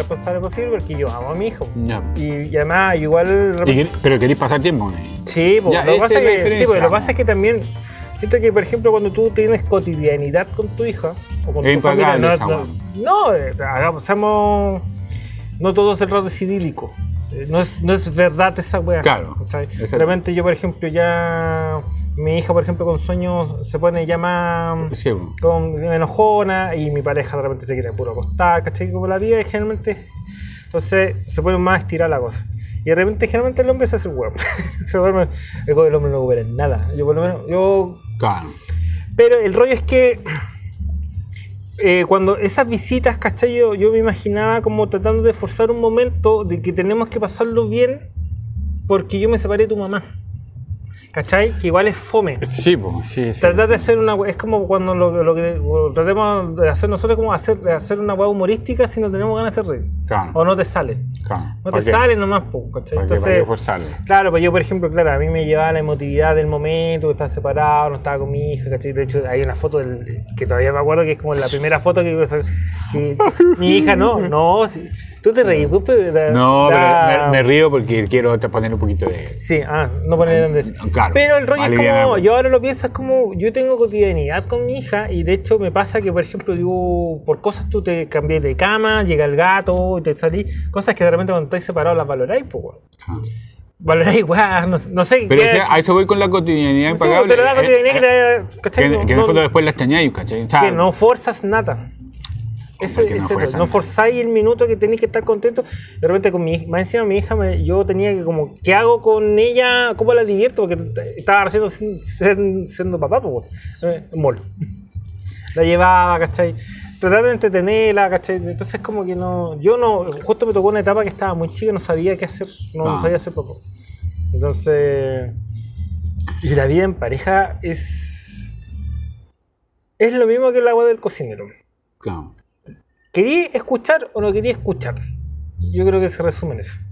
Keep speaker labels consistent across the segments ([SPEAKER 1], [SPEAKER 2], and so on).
[SPEAKER 1] responsable posible porque yo amo a mi hijo.
[SPEAKER 2] Ya.
[SPEAKER 1] Y además, igual.
[SPEAKER 2] Pero queréis pasar tiempo con él.
[SPEAKER 1] Sí, pues,
[SPEAKER 2] Ya,
[SPEAKER 1] lo que pasa
[SPEAKER 2] esa es la
[SPEAKER 1] es que, sí,
[SPEAKER 2] diferencia,
[SPEAKER 1] pues, lo que pasa es que también. Siento que, por ejemplo, cuando tú tienes cotidianidad con tu hija o con
[SPEAKER 2] Es
[SPEAKER 1] tu familia,
[SPEAKER 2] impagable
[SPEAKER 1] hagamos. No todo es el rato es idílico. No es verdad esa weá.
[SPEAKER 2] Claro.
[SPEAKER 1] De repente yo, por ejemplo, ya mi hija, por ejemplo, con sueños se pone ya más
[SPEAKER 2] Sí,
[SPEAKER 1] con enojona y mi pareja de repente se quiere puro acostar, ¿cachai? Como la vida es generalmente. Entonces se pone más estirada la cosa. Y de repente generalmente el hombre se hace el huevo. El hombre no recupera nada. Yo por lo menos,
[SPEAKER 2] Claro.
[SPEAKER 1] pero el rollo es que cuando esas visitas, ¿cachai? Yo me imaginaba como tratando de forzar un momento de que tenemos que pasarlo bien porque yo me separé de tu mamá. ¿Cachai? Que igual es fome.
[SPEAKER 2] Sí, pues, sí.
[SPEAKER 1] Tratar de hacer una es como cuando lo que tratemos de hacer nosotros, como hacer una hueá humorística si no tenemos ganas de hacer reír.
[SPEAKER 2] Claro.
[SPEAKER 1] O no te sale.
[SPEAKER 2] Claro.
[SPEAKER 1] No te sale nomás, ¿cachai?
[SPEAKER 2] ¿Para qué forzarle?
[SPEAKER 1] Claro, pues yo, por ejemplo, a mí me llevaba la emotividad del momento, que estaba separado, no estaba con mi hija, ¿cachai? De hecho, hay una foto que todavía me acuerdo que es como la primera foto que mi hija no, sí. ¿Tú te reís?
[SPEAKER 2] No, pero me río porque quiero poner un poquito de...
[SPEAKER 1] Sí, no poner grandes.
[SPEAKER 2] Claro.
[SPEAKER 1] Pero el rollo es
[SPEAKER 2] aliviar.
[SPEAKER 1] como, yo ahora lo pienso, es como, yo tengo cotidianidad con mi hija y de hecho me pasa que, por ejemplo, yo, por cosas tú te cambias de cama, llega el gato y te salís, cosas que de repente cuando estáis separados las valoráis, pues, weón. Valoráis, weón, no sé.
[SPEAKER 2] Pero a eso voy con la cotidianidad impagable.
[SPEAKER 1] Pero la cotidianidad ¿cachai?
[SPEAKER 2] Que en el fondo después la extrañáis, ¿cachai? O sea,
[SPEAKER 1] que no forzas nada. No forzáis el minuto que tenéis que estar contento. De repente con mi hija, más encima mi hija, yo tenía que como, ¿qué hago con ella? ¿Cómo la divierto? Porque estaba recién siendo papá, pues, mol. La llevaba, ¿cachai? Tratar de entretenerla, ¿cachai? Entonces como que justo me tocó una etapa que estaba muy chica, no sabía qué hacer, no sabía hacer papá. Entonces, y la vida en pareja es lo mismo que el agua del cocinero.
[SPEAKER 2] Claro.
[SPEAKER 1] ¿Quería escuchar o no quería escuchar? Yo creo que se resume en eso.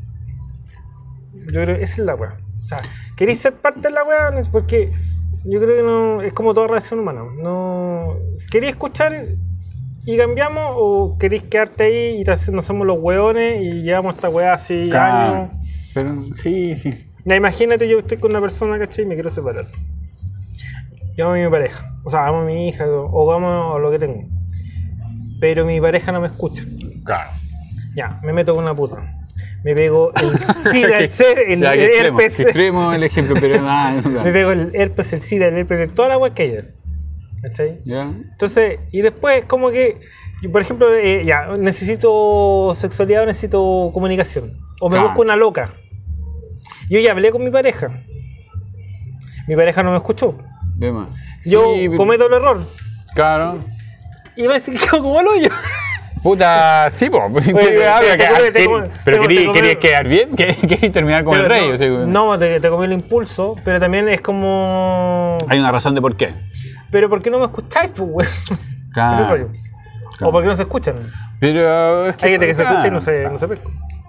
[SPEAKER 1] Yo creo que esa es la weá. O sea, ¿queréis ser parte de la weá? Porque yo creo que no es como toda relación humana. No, ¿queréis escuchar y cambiamos o queréis quedarte ahí y no somos los weones y llevamos esta weá así años?
[SPEAKER 2] Pero sí.
[SPEAKER 1] Ya, imagínate, yo estoy con una persona, ¿cachai? Y me quiero separar. Yo amo a mi pareja, o sea, amo a mi hija o amo a lo que tengo. Pero mi pareja no me escucha.
[SPEAKER 2] Claro.
[SPEAKER 1] Ya, me meto con una puta. Me pego el SIDA, el herpes.
[SPEAKER 2] Extremo el ejemplo, pero
[SPEAKER 1] Me pego el herpes, el SIDA, el herpes, toda la agua que hay. ¿Cachai?
[SPEAKER 2] ¿Ya?
[SPEAKER 1] Entonces, y después, como que, por ejemplo, ya, necesito sexualidad o necesito comunicación. O me busco una loca. Yo ya hablé con mi pareja. Mi pareja no me escuchó. Yo cometo el error.
[SPEAKER 2] Claro.
[SPEAKER 1] Y me decía como el hoyo.
[SPEAKER 2] Puta, sí, pues. Pero querías quedar bien, querías terminar con el rey.
[SPEAKER 1] No, te comí el impulso, pero también es como.
[SPEAKER 2] Hay una razón de por qué.
[SPEAKER 1] Pero ¿por qué no me escucháis, pues, güey?
[SPEAKER 2] Claro.
[SPEAKER 1] O porque no se escuchan.
[SPEAKER 2] Pero es que
[SPEAKER 1] hay gente que se escucha y no se pesca.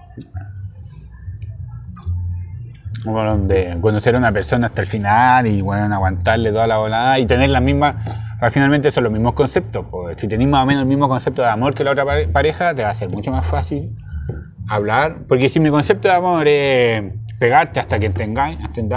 [SPEAKER 2] Bueno, de conocer a una persona hasta el final y bueno, aguantarle toda la volada y tener las mismas. Finalmente son los mismos conceptos. Pues, si tenés más o menos el mismo concepto de amor que la otra pareja, te va a ser mucho más fácil hablar. Porque si mi concepto de amor es pegarte hasta que entendáis,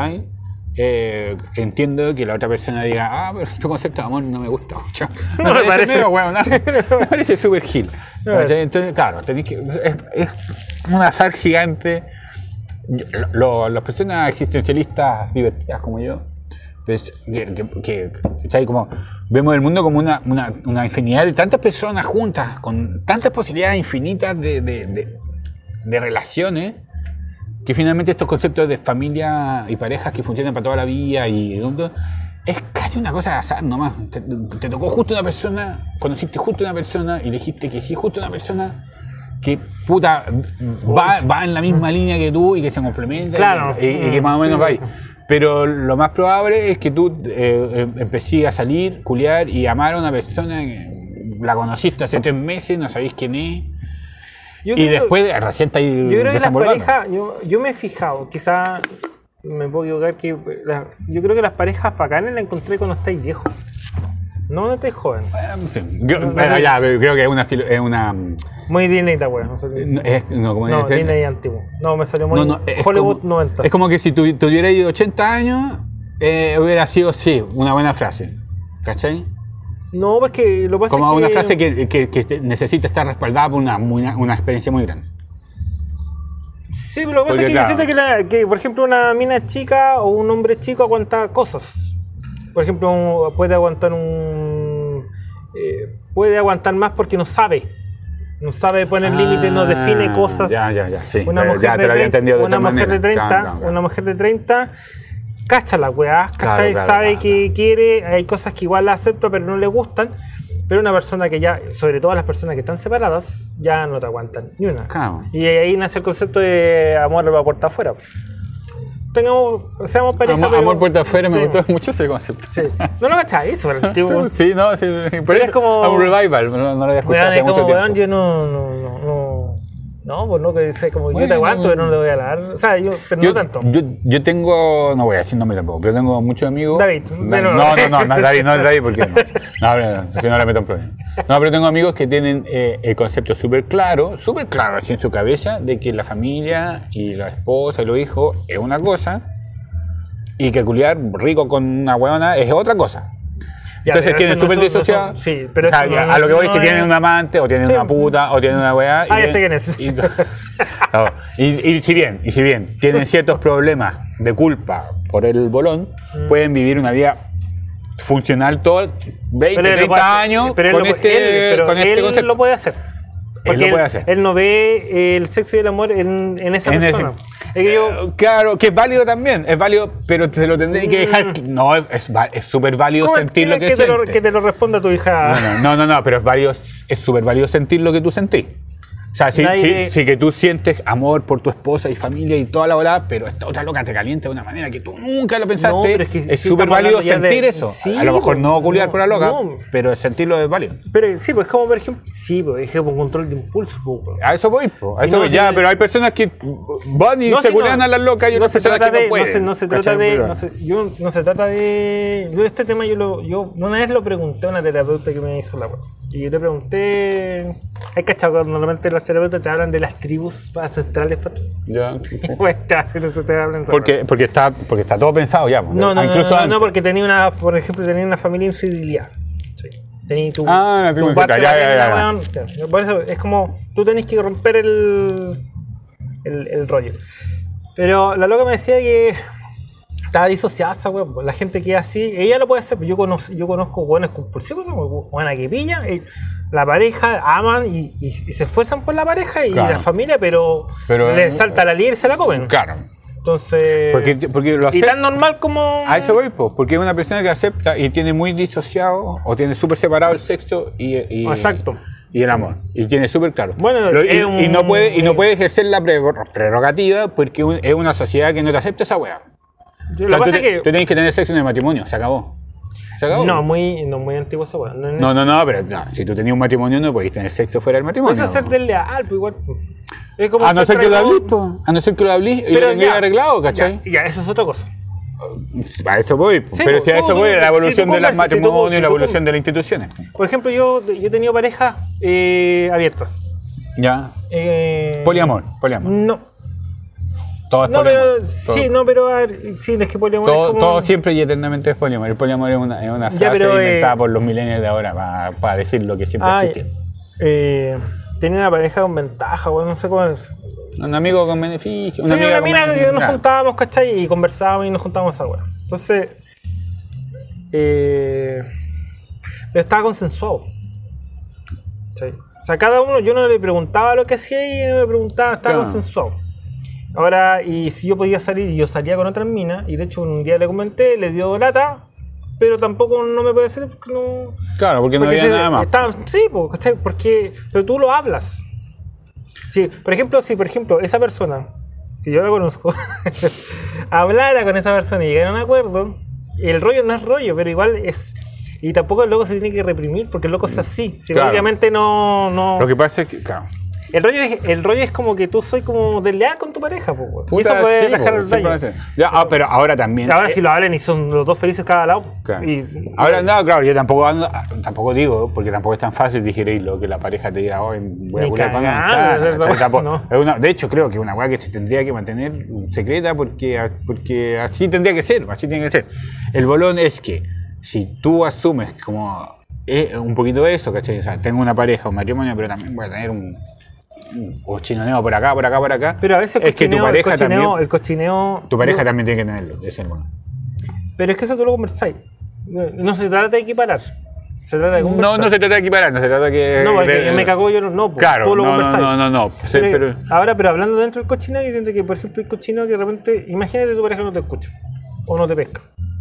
[SPEAKER 2] entiendo que la otra persona diga, pero tu concepto de amor no me gusta mucho. Me parece medio huevo, me parece súper gil. Entonces, claro, tenés que, es un azar gigante. Las personas existencialistas divertidas como yo, pues, que como vemos el mundo como una infinidad de tantas personas juntas, con tantas posibilidades infinitas de relaciones, que finalmente estos conceptos de familia y parejas que funcionan para toda la vida es casi una cosa de azar nomás. Te tocó justo una persona, conociste justo una persona y dijiste que sí, justo una persona que puta va en la misma línea que tú y que se complementa,
[SPEAKER 1] claro,
[SPEAKER 2] y que más o menos va ahí. Pero lo más probable es que tú empecés a salir, culiar y amar a una persona que la conociste hace 3 meses, no sabéis quién es. Después recién está ahí.
[SPEAKER 1] Yo creo que las parejas, yo me he fijado, quizás me puedo equivocar, yo creo que las parejas bacanas las encontré cuando estáis viejos. No estoy joven.
[SPEAKER 2] Sí. Ya, creo que es una
[SPEAKER 1] muy Disney esta wea. No, Disney antiguo. No, me salió muy Hollywood
[SPEAKER 2] como,
[SPEAKER 1] 90.
[SPEAKER 2] Es como que si tuviera 80 años, hubiera sido, sí, una buena frase. ¿Cachai?
[SPEAKER 1] No, porque lo que pasa
[SPEAKER 2] como
[SPEAKER 1] es
[SPEAKER 2] una frase que necesita estar respaldada por una experiencia muy grande.
[SPEAKER 1] Sí, pero lo que pasa es que yo siento que, por ejemplo, una mina chica o un hombre chico aguanta cosas. Por ejemplo, puede aguantar más porque no sabe. No sabe poner límites, no define cosas.
[SPEAKER 2] Sí.
[SPEAKER 1] Una mujer de 30 cacha la weá, sabe que quiere, hay cosas que igual la acepta pero no le gustan, pero una persona que ya, sobre todo las personas que están separadas, ya no te aguantan ni una.
[SPEAKER 2] Claro.
[SPEAKER 1] Y ahí nace el concepto de amor a puerta afuera. Seamos pareja.
[SPEAKER 2] Amor puerta afuera, sí. Me gustó mucho ese concepto.
[SPEAKER 1] Sí. No lo cacháis, eso, el antiguo.
[SPEAKER 2] Sí, pero es como un revival, no lo había escuchado hace mucho tiempo.
[SPEAKER 1] Yo no, pues no, que dice como bueno, yo te aguanto, pero no te voy a dar. O sea, pero no tanto.
[SPEAKER 2] Yo tengo, no voy a decir nombre tampoco, pero tengo muchos amigos.
[SPEAKER 1] David.
[SPEAKER 2] No es David, porque no, si no le meto un problema. No, pero tengo amigos que tienen el concepto súper claro, así en su cabeza, de que la familia y la esposa y los hijos es una cosa, y que culiar rico con una hueona es otra cosa. Ya, entonces tienen súper disociado.
[SPEAKER 1] Sí, pero
[SPEAKER 2] a lo que voy es que tienen un amante, o tienen una puta, o tienen una weá.
[SPEAKER 1] Ya sé quién es.
[SPEAKER 2] Y si bien tienen ciertos problemas de culpa por el bolón, pueden vivir una vida funcional todo 20, 30 años con este concepto.
[SPEAKER 1] Él lo puede hacer. Él no ve el sexo y el amor en esa persona.
[SPEAKER 2] Claro, que es válido también, pero se lo tendré que dejar. No, es súper válido sentir lo que sientes.
[SPEAKER 1] Que te lo responda tu hija.
[SPEAKER 2] No, pero es súper válido sentir lo que tú sentís. O sea, sí que tú sientes amor por tu esposa y familia y toda la volada, pero esta otra loca te calienta de una manera que tú nunca lo pensaste. No, pero es súper válido sentir eso. Sí, a lo mejor no culiar con la loca, pero sentirlo es válido.
[SPEAKER 1] Pero sí, pues como por ejemplo, es un control de impulso.
[SPEAKER 2] A eso voy, pero hay personas que van y se culian a las locas y otras personas que no pueden.
[SPEAKER 1] No se trata de... Yo este tema yo una vez lo pregunté a una terapeuta que me hizo la web. Y yo le pregunté... ¿Hay cachado normalmente los terapeutas te hablan de las tribus ancestrales, Pato?
[SPEAKER 2] Ya.
[SPEAKER 1] Pues casi no se te hablan.
[SPEAKER 2] Porque está todo pensado ya.
[SPEAKER 1] No, porque por ejemplo, tenía una familia infidelial. Sí. Tenía tu
[SPEAKER 2] tribu
[SPEAKER 1] ya. Por eso es como, tú tenés que romper el rollo. Pero la loca me decía que estaba disociada esa weón. La gente que es así, ella lo puede hacer, pero yo conozco buenos compulsivos, buenas que pillan. La pareja aman y se esfuerzan por la pareja y la familia, pero le salta la liga y se la comen.
[SPEAKER 2] Claro.
[SPEAKER 1] Entonces,
[SPEAKER 2] porque lo acepta,
[SPEAKER 1] y tan normal como...
[SPEAKER 2] A eso voy, porque es una persona que acepta y tiene muy disociado o tiene súper separado el sexo y
[SPEAKER 1] exacto.
[SPEAKER 2] Y el amor. Y tiene súper claro.
[SPEAKER 1] Bueno,
[SPEAKER 2] y no puede ejercer la prerrogativa porque es una sociedad que no te acepta esa weá.
[SPEAKER 1] Lo que pasa es que
[SPEAKER 2] tú tenés que tener sexo en el matrimonio, se acabó.
[SPEAKER 1] No, muy antiguo esa weá.
[SPEAKER 2] Pero si tú tenías un matrimonio no podés tener sexo fuera del matrimonio.
[SPEAKER 1] Puedes ser desleal, pues igual. Es como
[SPEAKER 2] a no ser que lo hablís, y lo tengas arreglado, ¿cachai?
[SPEAKER 1] Ya, eso es otra cosa.
[SPEAKER 2] A eso voy. Sí, pero si a eso voy, la evolución de los matrimonios y la evolución de las instituciones.
[SPEAKER 1] Por ejemplo, yo he tenido parejas abiertas.
[SPEAKER 2] Ya. Poliamor.
[SPEAKER 1] No.
[SPEAKER 2] Todo es poliamor.
[SPEAKER 1] Pero a ver, sí, es que poliamor
[SPEAKER 2] todo,
[SPEAKER 1] es como...
[SPEAKER 2] todo siempre y eternamente es poliamor. El poliamor es una frase inventada por los millennials de ahora para decir lo que siempre existió.
[SPEAKER 1] Tenía una pareja con ventaja, bueno, no sé cómo es.
[SPEAKER 2] Un amigo con beneficio.
[SPEAKER 1] Una mina que nos juntábamos, ¿cachai? Y conversábamos y nos juntábamos a weá. Entonces, pero estaba consensuado. ¿Sí? O sea, cada uno, yo no le preguntaba lo que hacía y no me preguntaba, estaba consensuado. Ahora, y si yo podía salir, y yo salía con otras minas, y de hecho un día le comenté, le dio lata, pero tampoco no me puede decir porque no...
[SPEAKER 2] Claro, porque no había nada más.
[SPEAKER 1] Pero tú lo hablas. Sí, por ejemplo, esa persona, que yo la conozco, hablara con esa persona y llegara a un acuerdo, el rollo no es rollo, pero igual es... Y tampoco el loco se tiene que reprimir, porque el loco es así. Si obviamente no...
[SPEAKER 2] Lo que pasa es que, claro...
[SPEAKER 1] El rollo es como que tú soy como desleal con tu pareja, pues, weón. Y
[SPEAKER 2] Puta,
[SPEAKER 1] eso puede
[SPEAKER 2] sí,
[SPEAKER 1] dejar
[SPEAKER 2] po,
[SPEAKER 1] el daño.
[SPEAKER 2] ya, pero ahora también.
[SPEAKER 1] Ahora si lo hablan y son los dos felices cada lado.
[SPEAKER 2] Claro.
[SPEAKER 1] Ahora
[SPEAKER 2] no, claro, yo tampoco digo, porque tampoco es tan fácil digerirlo, que la pareja te diga, hoy voy a culiar con de hecho, creo que es una weá que se tendría que mantener secreta porque así tendría que ser, así tiene que ser. El bolón es que si tú asumes como un poquito de eso, ¿cachai? O sea, tengo una pareja, un matrimonio, pero también voy a tener un cochineo por acá.
[SPEAKER 1] Pero a veces
[SPEAKER 2] es que tu pareja
[SPEAKER 1] el cochineo...
[SPEAKER 2] Tu pareja también tiene que tenerlo, ese es el bueno.
[SPEAKER 1] Pero es que eso tú lo conversáis. No se trata de equiparar. Se trata de conversar.
[SPEAKER 2] No se trata de equiparar, no se trata que...
[SPEAKER 1] No, porque me cagó yo no.
[SPEAKER 2] Claro,
[SPEAKER 1] tú lo conversáis.
[SPEAKER 2] No.
[SPEAKER 1] Pero hablando dentro del cochineo, yo siento que, por ejemplo, el cochineo que de repente... Imagínate tu pareja no te escucha. O no te pesca.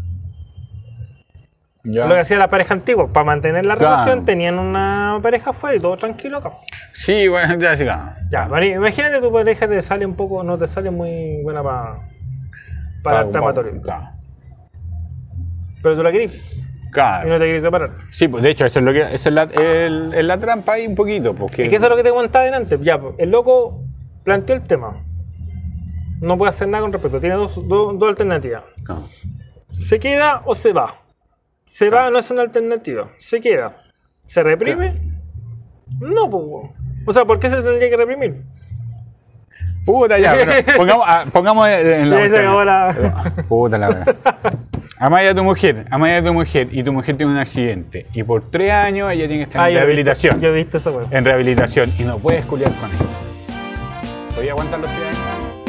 [SPEAKER 1] Ya. Lo que hacía la pareja antigua, para mantener la relación, tenían una pareja afuera y todo tranquilo acá.
[SPEAKER 2] Sí, bueno, ya sí,
[SPEAKER 1] ya, imagínate tu pareja te sale un poco, no te sale muy buena para el tapatorio. Claro. Pero tú la querís.
[SPEAKER 2] Claro.
[SPEAKER 1] Y no te querés separar.
[SPEAKER 2] Sí, pues de hecho, eso es la trampa ahí un poquito. Porque...
[SPEAKER 1] Es que eso es lo que te comentaba delante. Ya, el loco planteó el tema. No puede hacer nada con respecto. Tiene dos alternativas. No. ¿Se queda o se va? Se va no es una alternativa. Se queda. ¿Se reprime? No, pues. O sea, ¿por qué se tendría que reprimir?
[SPEAKER 2] Puta ya, pero pongamos en la... Puta la verdad. Amáis a tu mujer y tu mujer tiene un accidente. Y por 3 años ella tiene que estar en rehabilitación.
[SPEAKER 1] Yo he visto eso, weón.
[SPEAKER 2] En rehabilitación. Y no puedes culiar con ella. ¿Podía aguantar los 3 años?